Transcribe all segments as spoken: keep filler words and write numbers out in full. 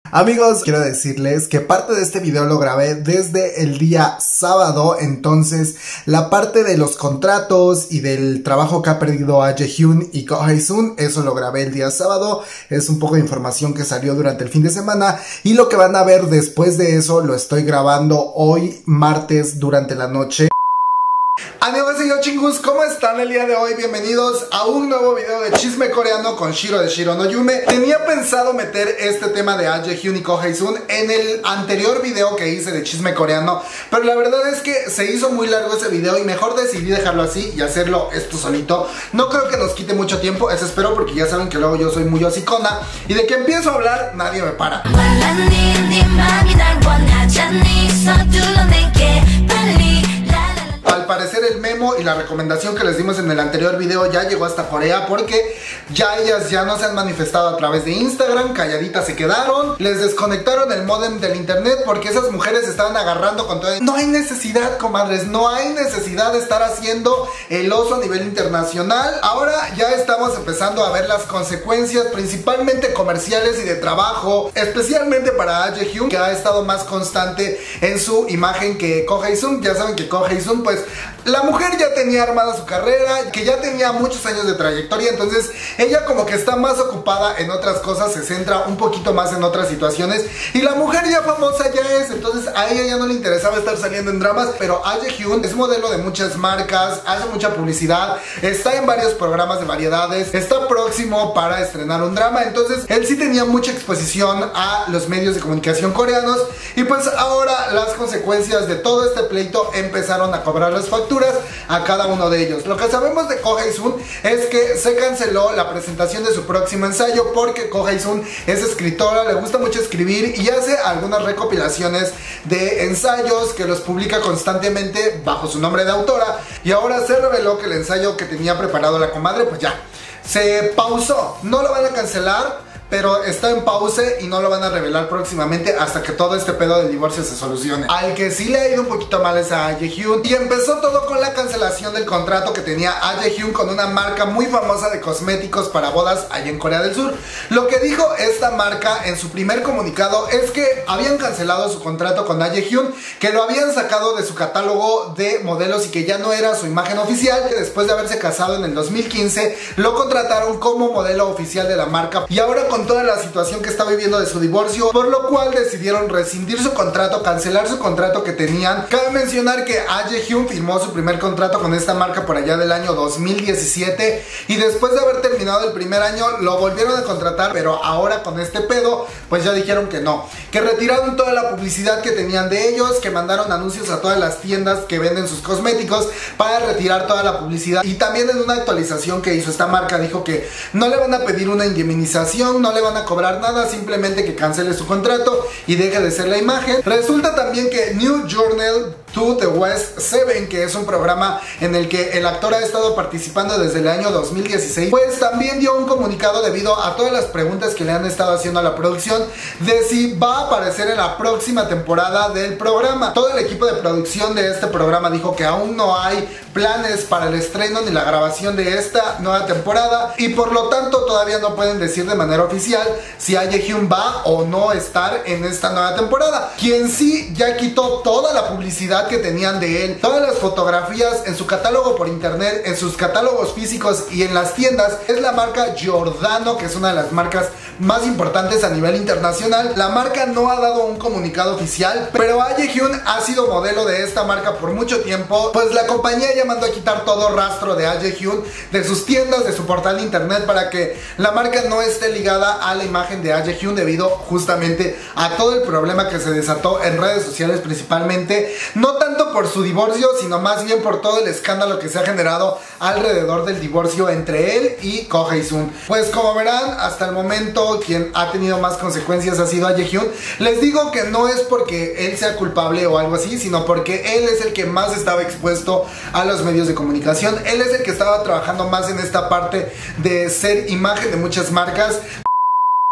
Amigos, quiero decirles que parte de este video lo grabé desde el día sábado, entonces la parte de los contratos y del trabajo que ha perdido a Jaehyun y Ko Hae-sun, eso lo grabé el día sábado, es un poco de información que salió durante el fin de semana y lo que van a ver después de eso lo estoy grabando hoy martes durante la noche. Amigos y yo chingus, ¿cómo están el día de hoy? Bienvenidos a un nuevo video de chisme coreano con Shiro de Shiro no Yume. Tenía pensado meter este tema de Ah Jae-hyun y Ko Hae-sun en el anterior video que hice de chisme coreano, pero la verdad es que se hizo muy largo ese video y mejor decidí dejarlo así y hacerlo esto solito. No creo que nos quite mucho tiempo, eso espero, porque ya saben que luego yo soy muy hocicona y de que empiezo a hablar nadie me para. Al parecer el memo y la recomendación que les dimos en el anterior video ya llegó hasta Corea, porque ya ellas ya no se han manifestado a través de Instagram, calladitas se quedaron, les desconectaron el modem del internet porque esas mujeres se estaban agarrando con todo. No hay necesidad, comadres, no hay necesidad de estar haciendo el oso a nivel internacional. Ahora ya estamos empezando a ver las consecuencias, principalmente comerciales y de trabajo, especialmente para Ah Jae-hyun, que ha estado más constante en su imagen que Ko Hae-sun. Ya saben que Ko Hae-sun, pues la mujer ya tenía armada su carrera, que ya tenía muchos años de trayectoria, entonces ella como que está más ocupada en otras cosas, se centra un poquito más en otras situaciones, y la mujer ya famosa ya es, entonces a ella ya no le interesaba estar saliendo en dramas. Pero Ah Jae-hyun es modelo de muchas marcas, hace mucha publicidad, está en varios programas de variedades, está próximo para estrenar un drama, entonces él sí tenía mucha exposición a los medios de comunicación coreanos, y pues ahora las consecuencias de todo este pleito empezaron a cobrar las facturas a cada uno de ellos. Lo que sabemos de Ko Hae-sun es que se canceló la presentación de su próximo ensayo porque Ko Hae-sun es escritora, le gusta mucho escribir y hace algunas recopilaciones de ensayos que los publica constantemente bajo su nombre de autora, y ahora se reveló que el ensayo que tenía preparado la comadre pues ya se pausó. No lo van a cancelar, pero está en pause y no lo van a revelar próximamente hasta que todo este pedo del divorcio se solucione. Al que sí le ha ido un poquito mal es a Ah Jae-hyun, y empezó todo con la cancelación del contrato que tenía Ah Jae-hyun con una marca muy famosa de cosméticos para bodas allá en Corea del Sur. Lo que dijo esta marca en su primer comunicado es que habían cancelado su contrato con Ah Jae-hyun, que lo habían sacado de su catálogo de modelos y que ya no era su imagen oficial, que después de haberse casado en el dos mil quince lo contrataron como modelo oficial de la marca, y ahora con Con toda la situación que está viviendo de su divorcio, por lo cual decidieron rescindir su contrato, cancelar su contrato que tenían. Cabe mencionar que Ah Jae-hyun firmó su primer contrato con esta marca por allá del año dos mil diecisiete, y después de haber terminado el primer año lo volvieron a contratar, pero ahora con este pedo pues ya dijeron que no, que retiraron toda la publicidad que tenían de ellos, que mandaron anuncios a todas las tiendas que venden sus cosméticos para retirar toda la publicidad. Y también en una actualización que hizo esta marca dijo que no le van a pedir una indemnización, no No le van a cobrar nada, simplemente que cancele su contrato y deje de ser la imagen. Resulta también que New Journal to the West siete, que es un programa en el que el actor ha estado participando desde el año dos mil dieciséis, pues también dio un comunicado debido a todas las preguntas que le han estado haciendo a la producción de si va a aparecer en la próxima temporada del programa. Todo el equipo de producción de este programa dijo que aún no hay planes para el estreno ni la grabación de esta nueva temporada, y por lo tanto todavía no pueden decir de manera oficial si Ah Jae-hyun va o no estar en esta nueva temporada. Quien sí ya quitó toda la publicidad que tenían de él, todas las fotografías en su catálogo por internet, en sus catálogos físicos y en las tiendas, es la marca Giordano, que es una de las marcas más importantes a nivel internacional. La marca no ha dado un comunicado oficial, pero Ah Jae-hyun ha sido modelo de esta marca por mucho tiempo, pues la compañía ya mandó a quitar todo rastro de Ah Jae-hyun de sus tiendas, de su portal de internet, para que la marca no esté ligada a la imagen de Ah Jae-hyun, debido justamente a todo el problema que se desató en redes sociales, principalmente, no tanto por su divorcio, sino más bien por todo el escándalo que se ha generado alrededor del divorcio entre él y Ko Hae-sun. Pues como verán, hasta el momento quien ha tenido más consecuencias ha sido Ah Jae-hyun. Les digo que no es porque él sea culpable o algo así, sino porque él es el que más estaba expuesto a los medios de comunicación, él es el que estaba trabajando más en esta parte de ser imagen de muchas marcas.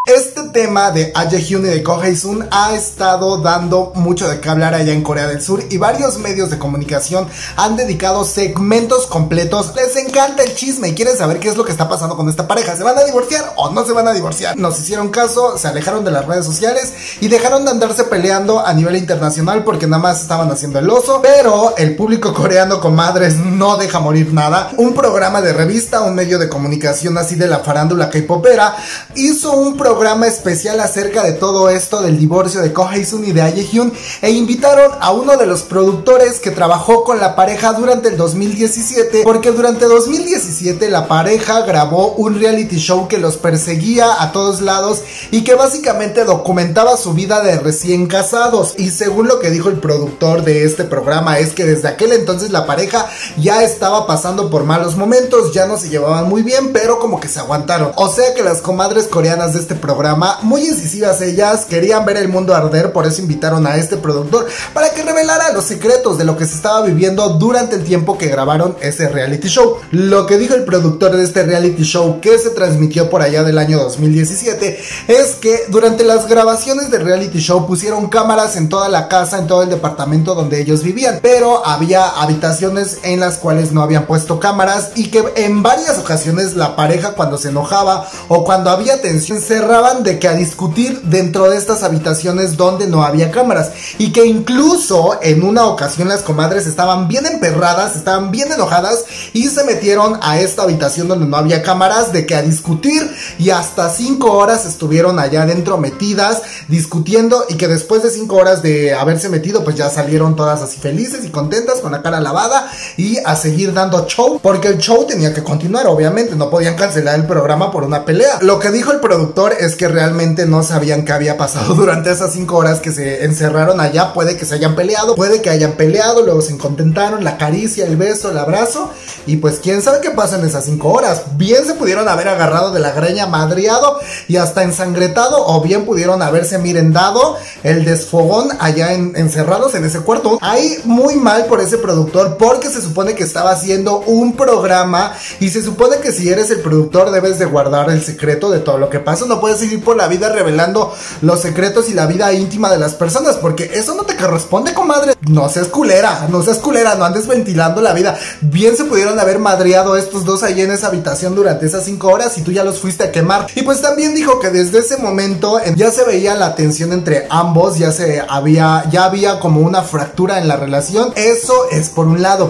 Este tema de Ah Jae-hyun y de Ko Hae-sun ha estado dando mucho de qué hablar allá en Corea del Sur y varios medios de comunicación han dedicado segmentos completos. Les encanta el chisme y quieren saber qué es lo que está pasando con esta pareja. ¿Se van a divorciar o no se van a divorciar? Nos hicieron caso, se alejaron de las redes sociales y dejaron de andarse peleando a nivel internacional porque nada más estaban haciendo el oso. Pero el público coreano, comadres, no deja morir nada. Un programa de revista, un medio de comunicación así de la farándula K-popera, hizo un programa programa especial acerca de todo esto del divorcio de Ko Hae-sun y de Ah Jae-hyun e invitaron a uno de los productores que trabajó con la pareja durante el dos mil diecisiete, porque durante dos mil diecisiete la pareja grabó un reality show que los perseguía a todos lados y que básicamente documentaba su vida de recién casados. Y según lo que dijo el productor de este programa es que desde aquel entonces la pareja ya estaba pasando por malos momentos, ya no se llevaban muy bien, pero como que se aguantaron. O sea que las comadres coreanas de este programa, muy incisivas ellas, querían ver el mundo arder, por eso invitaron a este productor para que revelara los secretos de lo que se estaba viviendo durante el tiempo que grabaron ese reality show. Lo que dijo el productor de este reality show, que se transmitió por allá del año dos mil diecisiete, es que durante las grabaciones del reality show pusieron cámaras en toda la casa, en todo el departamento donde ellos vivían, pero había habitaciones en las cuales no habían puesto cámaras y que en varias ocasiones la pareja, cuando se enojaba o cuando había tensión, cerraba de que a discutir dentro de estas habitaciones donde no había cámaras, y que incluso en una ocasión las comadres estaban bien emperradas, estaban bien enojadas y se metieron a esta habitación donde no había cámaras, de que a discutir, y hasta cinco horas estuvieron allá adentro metidas discutiendo, y que después de cinco horas de haberse metido pues ya salieron todas así felices y contentas con la cara lavada y a seguir dando show, porque el show tenía que continuar, obviamente no podían cancelar el programa por una pelea. Lo que dijo el productor es que realmente no sabían qué había pasado durante esas cinco horas que se encerraron allá. Puede que se hayan peleado, puede que hayan peleado, luego se contentaron, la caricia, el beso, el abrazo, y pues quién sabe qué pasa en esas cinco horas. Bien se pudieron haber agarrado de la greña, madreado y hasta ensangretado, o bien pudieron haberse, miren, dado el desfogón allá en, encerrados en ese cuarto. Ahí muy mal por ese productor, porque se supone que estaba haciendo un programa y se supone que si eres el productor debes de guardar el secreto de todo lo que pasa. No puedes ir por la vida revelando los secretos y la vida íntima de las personas, porque eso no te corresponde, comadre. No seas culera, no seas culera, no andes ventilando la vida. Bien se pudieron haber madreado estos dos ahí en esa habitación durante esas cinco horas y tú ya los fuiste a quemar. Y pues también dijo que desde ese momento ya se veía la tensión entre ambos, ya se había, ya había como una fractura en la relación. Eso es por un lado.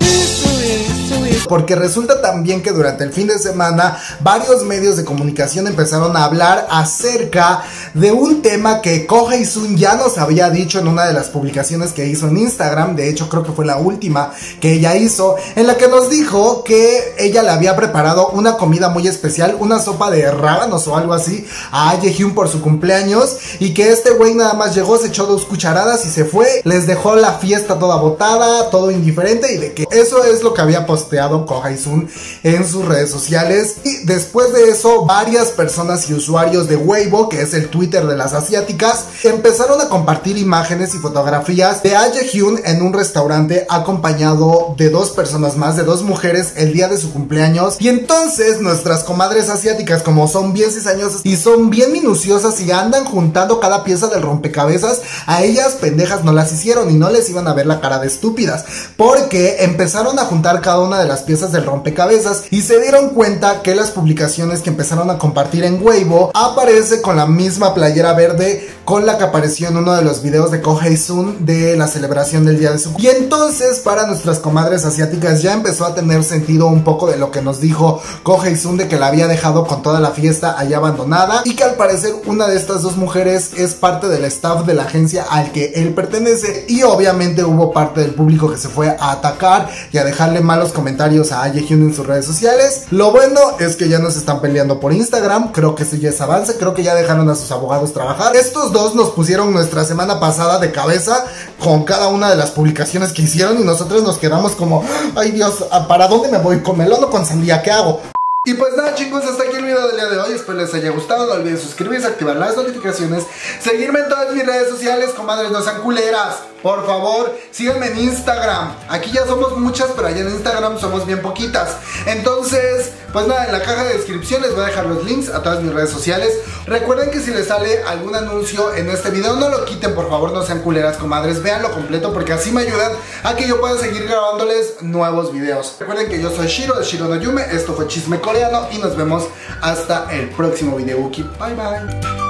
Porque resulta también que durante el fin de semana varios medios de comunicación empezaron a hablar acerca de un tema que Ko Hae-sun ya nos había dicho en una de las publicaciones que hizo en Instagram. De hecho creo que fue la última que ella hizo, en la que nos dijo que ella le había preparado una comida muy especial, una sopa de rábanos o algo así, a Ah Jae-hyun por su cumpleaños, y que este güey nada más llegó, se echó dos cucharadas y se fue, les dejó la fiesta toda botada, todo indiferente, y de que eso es lo que había posteado Ko Hae-sun en sus redes sociales. Y después de eso varias personas y usuarios de Weibo, que es el Twitter de las asiáticas, empezaron a compartir imágenes y fotografías de Ah Jae-hyun en un restaurante acompañado de dos personas más, de dos mujeres, el día de su cumpleaños. Y entonces nuestras comadres asiáticas, como son bien cizañosas y son bien minuciosas y andan juntando cada pieza del rompecabezas, a ellas pendejas no las hicieron y no les iban a ver la cara de estúpidas, porque empezaron a juntar cada una de las piezas del rompecabezas y se dieron cuenta que las publicaciones que empezaron a compartir en Weibo aparece con la misma playera verde con la que apareció en uno de los videos de Ko Hae-sun de la celebración del día de su cumpleaños. Y entonces para nuestras comadres asiáticas ya empezó a tener sentido un poco de lo que nos dijo Ko Hae-sun, de que la había dejado con toda la fiesta allá abandonada, y que al parecer una de estas dos mujeres es parte del staff de la agencia al que él pertenece. Y obviamente hubo parte del público que se fue a atacar y a dejarle malos comentarios a Ah Jae-hyun en sus redes sociales. Lo bueno es que ya no se están peleando por Instagram, creo que eso ya es avance, creo que ya dejaron a sus abogados trabajar. Estos dos nos pusieron nuestra semana pasada de cabeza con cada una de las publicaciones que hicieron y nosotros nos quedamos como, ay Dios, ¿para dónde me voy? ¿Con melón o con sandía? ¿Qué hago? Y pues nada, chicos, hasta aquí el video del día de hoy. Espero les haya gustado. No olviden suscribirse, activar las notificaciones, seguirme en todas mis redes sociales. Comadres, no sean culeras, por favor, síganme en Instagram. Aquí ya somos muchas, pero allá en Instagram somos bien poquitas. Entonces, Pues nada, en la caja de descripción les voy a dejar los links a todas mis redes sociales. Recuerden que si les sale algún anuncio en este video, no lo quiten, por favor, no sean culeras, comadres. Véanlo completo porque así me ayudan a que yo pueda seguir grabándoles nuevos videos. Recuerden que yo soy Shiro, de Shiro no Yume. Esto fue Chisme Coreano y nos vemos hasta el próximo video. Bye bye.